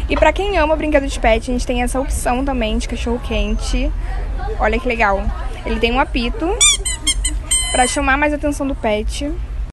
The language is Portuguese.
E pra quem ama brinquedo de pet, a gente tem essa opção também de cachorro quente. Olha que legal. Ele tem um apito pra chamar mais a atenção do pet.